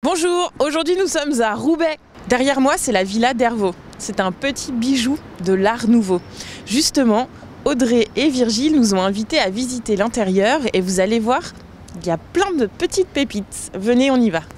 Bonjour, aujourd'hui nous sommes à Roubaix. Derrière moi, c'est la villa d'Hervaux. C'est un petit bijou de l'Art Nouveau. Justement, Audrey et Virgile nous ont invités à visiter l'intérieur et vous allez voir, il y a plein de petites pépites. Venez, on y va.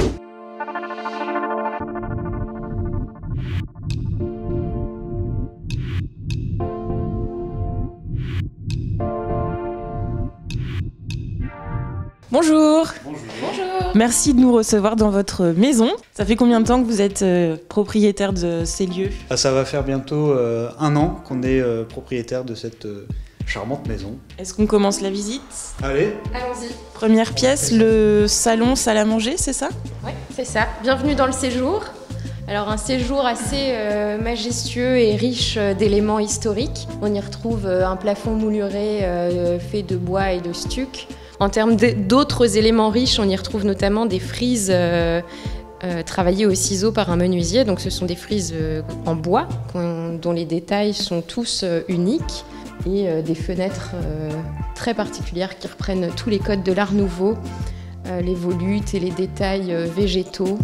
Bonjour. Bonjour. Merci de nous recevoir dans votre maison. Ça fait combien de temps que vous êtes propriétaire de ces lieux? Ça va faire bientôt 1 an qu'on est propriétaire de cette charmante maison. Est-ce qu'on commence la visite? Allez. Allons-y. Première pièce, le salon, salle à manger, c'est ça? Oui, c'est ça. Bienvenue dans le séjour. Alors un séjour assez majestueux et riche d'éléments historiques. On y retrouve un plafond mouluré fait de bois et de stuc. En termes d'autres éléments riches, on y retrouve notamment des frises travaillées au ciseau par un menuisier. Donc ce sont des frises en bois dont les détails sont tous uniques et des fenêtres très particulières qui reprennent tous les codes de l'Art Nouveau, les volutes et les détails végétaux.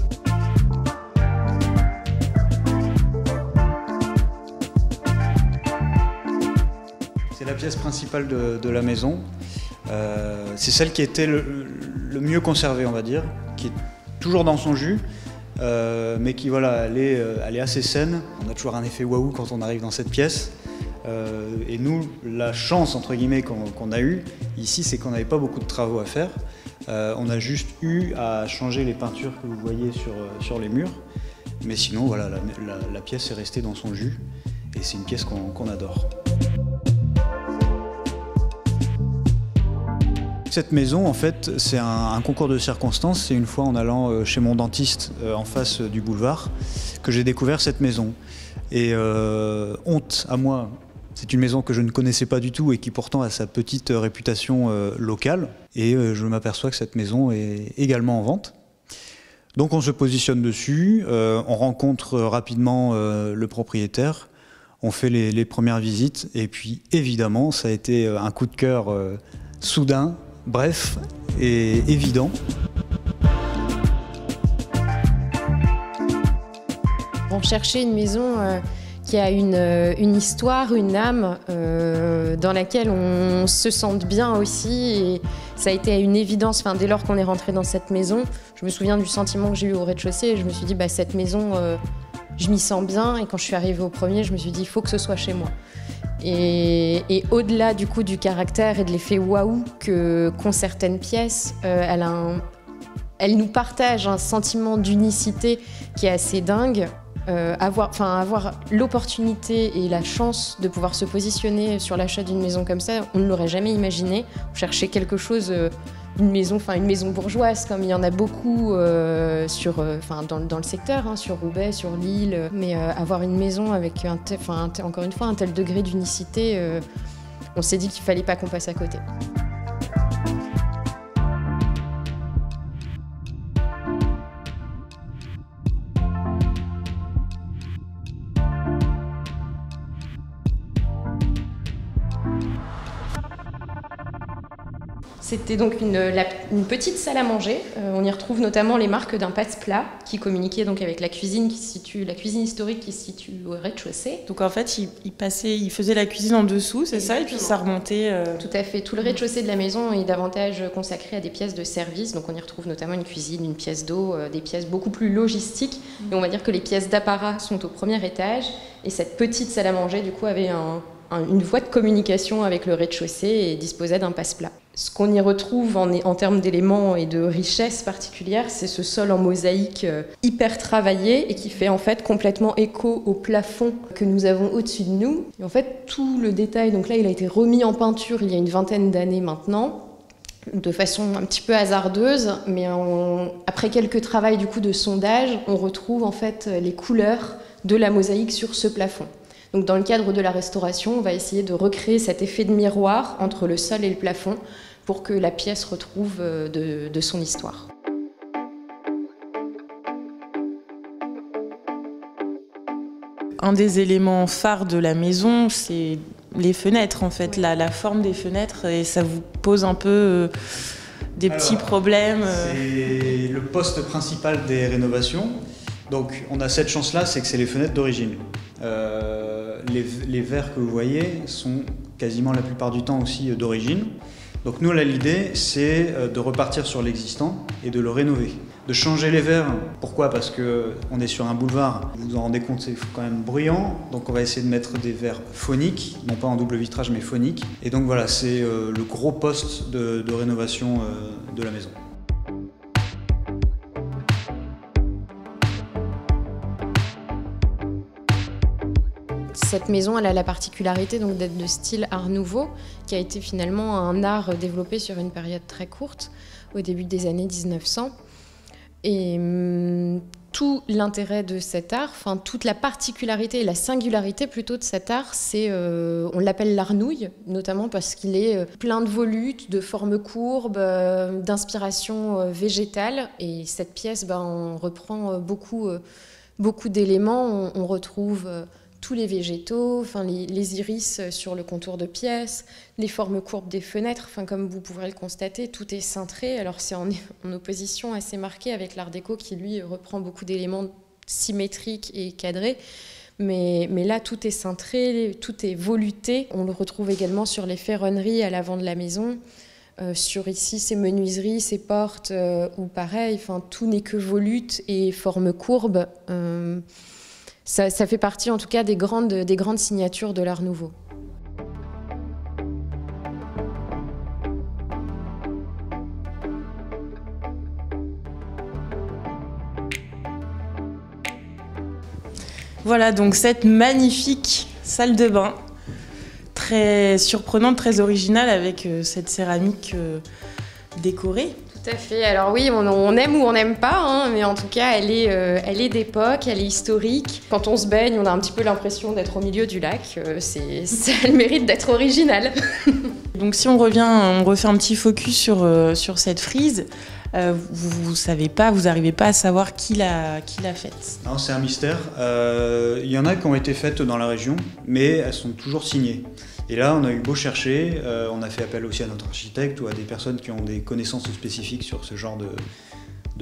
C'est la pièce principale de la maison. C'est celle qui était le mieux conservée, on va dire, qui est toujours dans son jus, mais qui, voilà, elle est assez saine. On a toujours un effet waouh quand on arrive dans cette pièce. Et nous, la chance, entre guillemets, qu'on a eue ici, c'est qu'on n'avait pas beaucoup de travaux à faire. On a juste eu à changer les peintures que vous voyez sur les murs. Mais sinon, voilà, la pièce est restée dans son jus. Et c'est une pièce qu'on adore. Cette maison, en fait, c'est un concours de circonstances. C'est une fois en allant chez mon dentiste en face du boulevard que j'ai découvert cette maison. Et honte à moi, c'est une maison que je ne connaissais pas du tout et qui pourtant a sa petite réputation locale. Et je m'aperçois que cette maison est également en vente. Donc on se positionne dessus, on rencontre rapidement le propriétaire, on fait les premières visites et puis évidemment ça a été un coup de cœur soudain. Bref, et évident. On cherchait une maison qui a une histoire, une âme, dans laquelle on se sente bien aussi. Et ça a été une évidence, dès lors qu'on est rentré dans cette maison, je me souviens du sentiment que j'ai eu au rez-de-chaussée. Et je me suis dit, cette maison, je m'y sens bien. Et quand je suis arrivée au premier, je me suis dit, il faut que ce soit chez moi. Et au-delà du caractère et de l'effet waouh qu'ont certaines pièces, elle nous partage un sentiment d'unicité qui est assez dingue. Avoir l'opportunité et la chance de pouvoir se positionner sur l'achat d'une maison comme ça, on ne l'aurait jamais imaginé. On cherchait quelque chose, une maison bourgeoise, comme il y en a beaucoup dans le secteur, sur Roubaix, sur Lille. Mais avoir une maison avec encore une fois un tel degré d'unicité, on s'est dit qu'il ne fallait pas qu'on passe à côté. C'était donc une petite salle à manger. On y retrouve notamment les marques d'un passe-plat qui communiquait donc avec la cuisine historique qui se situe au rez-de-chaussée. Donc en fait, il faisait la cuisine en dessous, c'est ça, et puis ça remontait. Tout à fait. Tout le rez-de-chaussée de la maison est davantage consacré à des pièces de service. Donc on y retrouve notamment une cuisine, une pièce d'eau, des pièces beaucoup plus logistiques. Et on va dire que les pièces d'apparat sont au premier étage. Et cette petite salle à manger, du coup, avait une voie de communication avec le rez-de-chaussée et disposait d'un passe-plat. Ce qu'on y retrouve en termes d'éléments et de richesse particulière, c'est ce sol en mosaïque hyper travaillé et qui fait en fait complètement écho au plafond que nous avons au-dessus de nous. Et en fait, tout le détail, donc là, il a été remis en peinture il y a une vingtaine d'années maintenant, de façon un petit peu hasardeuse, mais après quelques travaux de sondage, on retrouve en fait les couleurs de la mosaïque sur ce plafond. Donc dans le cadre de la restauration, on va essayer de recréer cet effet de miroir entre le sol et le plafond pour que la pièce retrouve de son histoire. Un des éléments phares de la maison, c'est les fenêtres en fait, la forme des fenêtres, et ça vous pose un peu des petits problèmes C'est le poste principal des rénovations. Donc on a cette chance-là, c'est que c'est les fenêtres d'origine. Les verres que vous voyez sont quasiment la plupart du temps aussi d'origine. Donc nous, là, l'idée, c'est de repartir sur l'existant et de le rénover. De changer les verres. Pourquoi ? Parce qu'on est sur un boulevard, vous vous en rendez compte, c'est quand même bruyant. Donc on va essayer de mettre des verres phoniques, non pas en double vitrage, mais phoniques. Et donc voilà, c'est le gros poste de rénovation de la maison. Cette maison, elle a la particularité donc d'être de style Art Nouveau, qui a été finalement un art développé sur une période très courte, au début des années 1900. Et tout l'intérêt de cet art, enfin toute la particularité et la singularité plutôt de cet art, c'est, on l'appelle l'art nouille, notamment parce qu'il est plein de volutes, de formes courbes, d'inspiration végétale. Et cette pièce, on reprend beaucoup d'éléments. On retrouve tous les végétaux, enfin les iris sur le contour de pièces, les formes courbes des fenêtres, enfin comme vous pourrez le constater, tout est cintré. Alors c'est en opposition assez marquée avec l'art déco qui lui reprend beaucoup d'éléments symétriques et cadrés. Mais là tout est cintré, tout est voluté. On le retrouve également sur les ferronneries à l'avant de la maison. Sur ici ces menuiseries, ces portes, ou pareil, enfin tout n'est que volute et formes courbes. Ça fait partie en tout cas des grandes signatures de l'Art Nouveau. Voilà donc cette magnifique salle de bain, très surprenante, très originale avec cette céramique décorée. Tout à fait. Alors oui, on aime ou on n'aime pas, mais en tout cas, elle est d'époque, elle est historique. Quand on se baigne, on a un petit peu l'impression d'être au milieu du lac. Ça a le mérite d'être original. Donc si on refait un petit focus sur cette frise, vous savez pas, vous n'arrivez pas à savoir qui l'a faite. Non, c'est un mystère. Il y en a qui ont été faites dans la région, mais elles sont toujours signées. Et là, on a eu beau chercher, on a fait appel aussi à notre architecte ou à des personnes qui ont des connaissances spécifiques sur ce genre de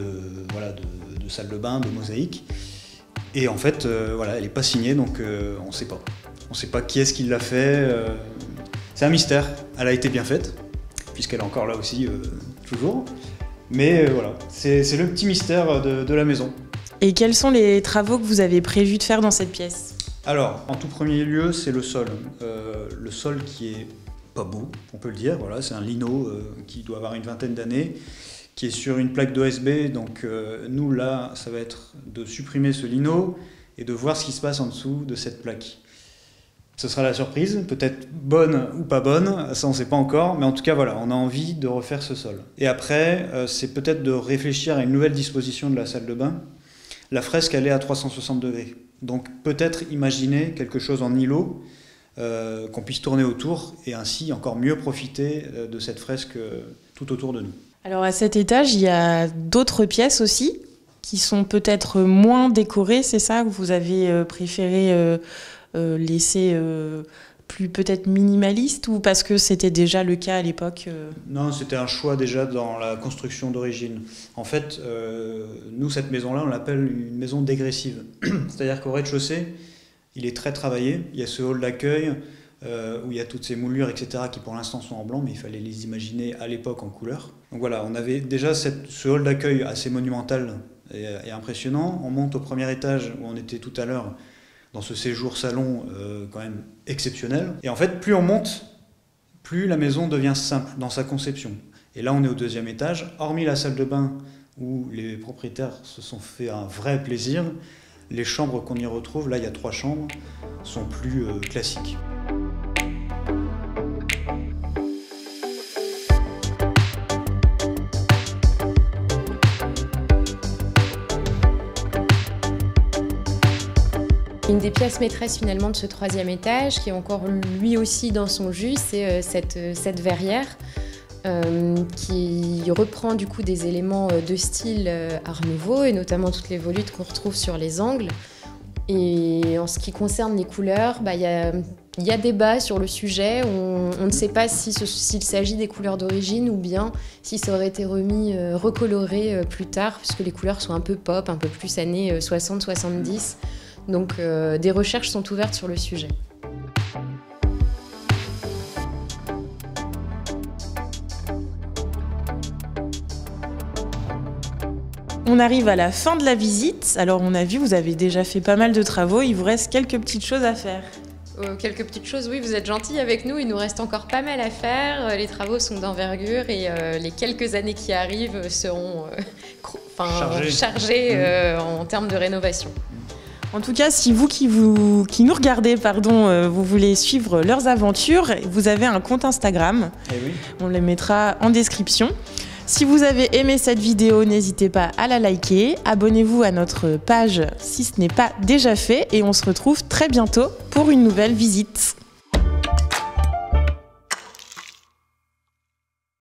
salle de bain, de mosaïque. Et en fait, elle n'est pas signée, donc on ne sait pas. On ne sait pas qui est-ce qui l'a fait. C'est un mystère. Elle a été bien faite, puisqu'elle est encore là aussi, toujours. Mais voilà, c'est le petit mystère de la maison. Et quels sont les travaux que vous avez prévu de faire dans cette pièce ? Alors, en tout premier lieu, c'est le sol. Le sol qui est pas beau, on peut le dire. Voilà, c'est un lino qui doit avoir une vingtaine d'années, qui est sur une plaque d'OSB. Donc nous, là, ça va être de supprimer ce lino et de voir ce qui se passe en dessous de cette plaque. Ce sera la surprise, peut-être bonne ou pas bonne, ça on ne sait pas encore, mais en tout cas voilà, on a envie de refaire ce sol. Et après, c'est peut-être de réfléchir à une nouvelle disposition de la salle de bain. La fresque, elle est à 360 degrés. Donc peut-être imaginer quelque chose en îlot, qu'on puisse tourner autour et ainsi encore mieux profiter de cette fresque tout autour de nous. Alors à cet étage, il y a d'autres pièces aussi qui sont peut-être moins décorées, c'est ça que vous avez préféré laisser plus peut-être minimaliste ou parce que c'était déjà le cas à l'époque Non, c'était un choix déjà dans la construction d'origine. En fait, nous, cette maison-là, on l'appelle une maison dégressive. C'est-à-dire qu'au rez-de-chaussée, il est très travaillé. Il y a ce hall d'accueil où il y a toutes ces moulures, etc., qui pour l'instant sont en blanc, mais il fallait les imaginer à l'époque en couleur. Donc voilà, on avait déjà ce hall d'accueil assez monumental et impressionnant. On monte au premier étage où on était tout à l'heure, dans ce séjour salon quand même exceptionnel. Et en fait, plus on monte, plus la maison devient simple dans sa conception. Et là, on est au deuxième étage. Hormis la salle de bain où les propriétaires se sont fait un vrai plaisir, les chambres qu'on y retrouve, là il y a 3 chambres, sont plus classiques. Une des pièces maîtresses finalement de ce 3e étage, qui est encore lui aussi dans son jus, c'est cette verrière qui reprend du coup des éléments de style Art Nouveau et notamment toutes les volutes qu'on retrouve sur les angles. Et en ce qui concerne les couleurs, y a Il y a débat sur le sujet, on ne sait pas s'il s'agit des couleurs d'origine ou bien si ça aurait été recoloré plus tard, puisque les couleurs sont un peu pop, un peu plus années 60-70. Donc des recherches sont ouvertes sur le sujet. On arrive à la fin de la visite. Alors on a vu, vous avez déjà fait pas mal de travaux, il vous reste quelques petites choses à faire. Quelques petites choses, oui, vous êtes gentils avec nous, il nous reste encore pas mal à faire. Les travaux sont d'envergure et les quelques années qui arrivent seront chargées en termes de rénovation. En tout cas, si vous qui nous regardez, vous voulez suivre leurs aventures, vous avez un compte Instagram. Oui. On les mettra en description. Si vous avez aimé cette vidéo, n'hésitez pas à la liker, abonnez-vous à notre page si ce n'est pas déjà fait et on se retrouve très bientôt pour une nouvelle visite.